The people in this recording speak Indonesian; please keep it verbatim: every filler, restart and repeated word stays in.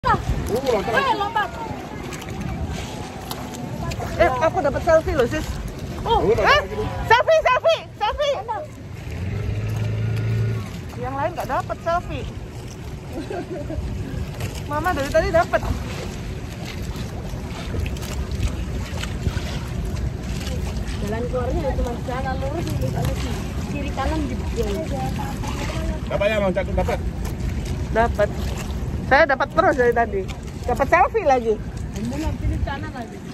Uh, lompat. Eh, lompat. Eh, aku dapat selfie loh, sis. Oh, Uh, lompat Eh, lagi tuh. selfie, selfie, selfie. Yang lain nggak dapat selfie. Mama dari tadi dapat. jalan keluarnya cuma jalan lurus ini kalau kiri kanan dibuang. Dapat ya, Bang? Cakep dapat. Dapat. Saya dapat terus dari tadi. Dapat selfie lagi. Mau pilih kanan lagi.